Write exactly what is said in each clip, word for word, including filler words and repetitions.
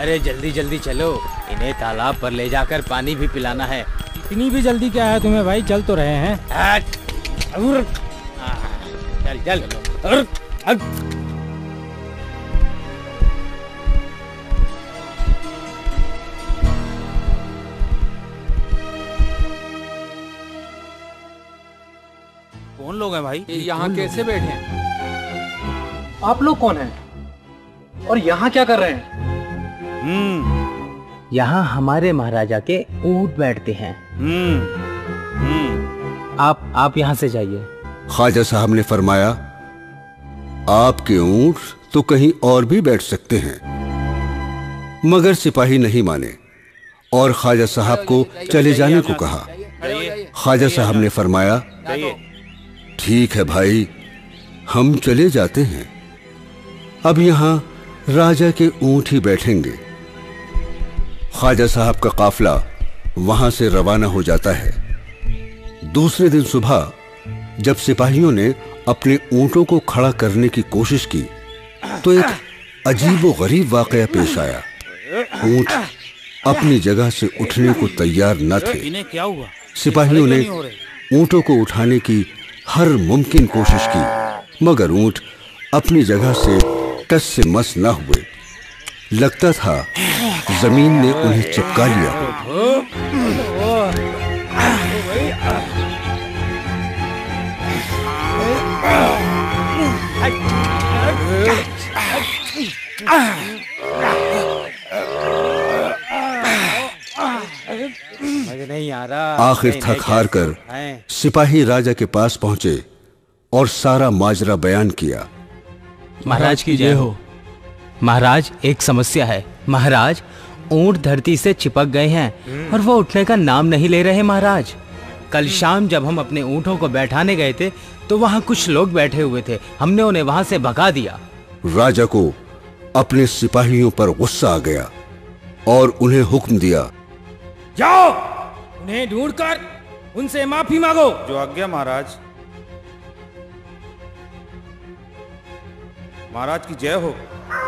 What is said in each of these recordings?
अरे जल्दी जल्दी चलो, इन्हें तालाब पर ले जाकर पानी भी पिलाना है। इतनी भी जल्दी क्या है तुम्हें भाई, चल तो रहे हैं। चल चल। कौन लोग हैं भाई? यहाँ कैसे बैठे हैं? आप लोग कौन हैं और यहाँ क्या कर रहे हैं? हम्म यहाँ हमारे महाराजा के ऊंट बैठते हैं। हम्म हम्म आप आप यहाँ से जाइए। ख्वाजा साहब ने फरमाया, आपके ऊंट तो कहीं और भी बैठ सकते हैं। मगर सिपाही नहीं माने और ख्वाजा साहब को चले जाने को कहा। ख्वाजा साहब ने फरमाया, ठीक है भाई, हम चले जाते हैं। अब यहां राजा के ऊंट ही बैठेंगे। ख्वाजा साहब का काफिला वहां से रवाना हो जाता है। दूसरे दिन सुबह जब सिपाहियों ने अपने ऊंटों को खड़ा करने की कोशिश की तो एक अजीबोगरीब वाकया पेश आया। ऊंट अपनी जगह से उठने को तैयार न थे। इन्हें क्या हुआ? सिपाहियों ने ऊंटों को उठाने की हर मुमकिन कोशिश की, मगर ऊंट अपनी जगह से टस से मस न हुए। लगता था जमीन ने उन्हें चिपका लिया। नहीं आ रहा। आखिर थक हार कर सिपाही राजा के पास पहुंचे और सारा माजरा बयान किया। महाराज की जय हो। महाराज, एक समस्या है। महाराज, ऊंट धरती से चिपक गए हैं और वो उठने का नाम नहीं ले रहे। महाराज, कल शाम जब हम अपने ऊंटों को बैठाने गए थे तो वहां कुछ लोग बैठे हुए थे। हमने उन्हें वहां से भगा दिया। राजा को अपने सिपाहियों पर गुस्सा आ गया और उन्हें हुक्म दिया, जाओ उन्हें ढूंढकर उनसे माफी मांगो। जो आज्ञा महाराज। महाराज की जय हो।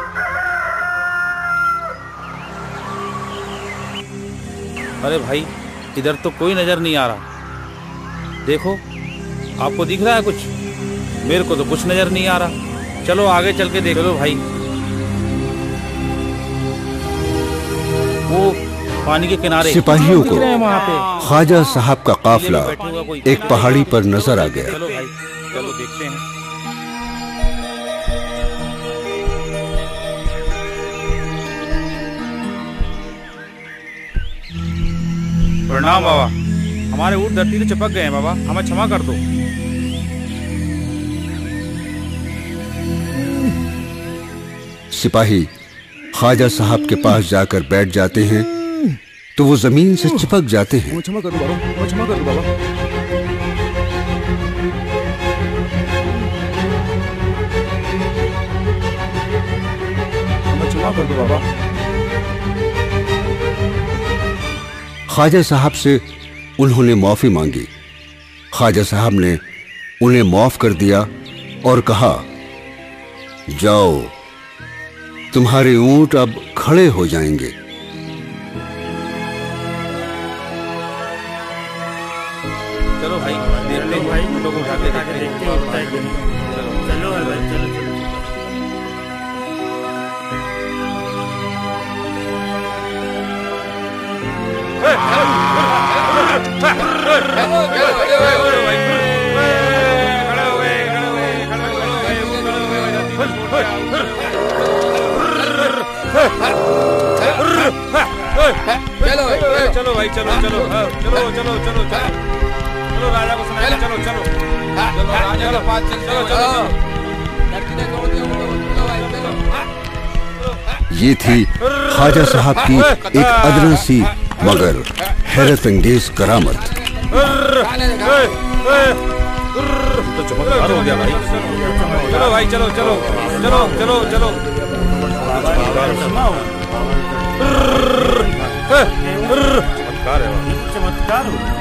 अरे भाई, इधर तो कोई नजर नहीं आ रहा। देखो, आपको दिख रहा है कुछ? मेरे को तो कुछ नजर नहीं आ रहा। चलो आगे चल के देख लो भाई। वो पानी के किनारे सिपाहियों को ख्वाजा साहब का काफिला एक पहाड़ी पर नजर आ गया। चलो भाई, चलो देखते हैं। प्रणाम बाबा, हमारे ऊंट धरती से चिपक गए हैं बाबा, हमें क्षमा कर दो। सिपाही ख्वाजा साहब के पास जाकर बैठ जाते हैं तो वो जमीन से चिपक जाते हैं। क्षमा कर दो बाबा, क्षमा कर दो बाबा। क्षमा कर दो बाबा। ख्वाजा साहब से उन्होंने माफी मांगी। ख्वाजा साहब ने उन्हें माफ कर दिया और कहा, जाओ, तुम्हारे ऊंट अब खड़े हो जाएंगे। चलो भाई, देखते हैं भाई, लोग उठा के देखते हैं उठता है कि नहीं। चलो चलो भाई, चलो चलो। चलो भाई, चलो चलो चलो चलो चलो चलो राजा को सुनाएंगे। चलो चलो चलो राजा के पास चलो चलो। ये थी ख्वाजा साहब की एक अदना सी मगर हैरत अंगेज करामत। तो चमत्कार हो गया भाई। चलो भाई, चलो चलो चलो चलो चलो। चमत्कार है, चमत्कार हो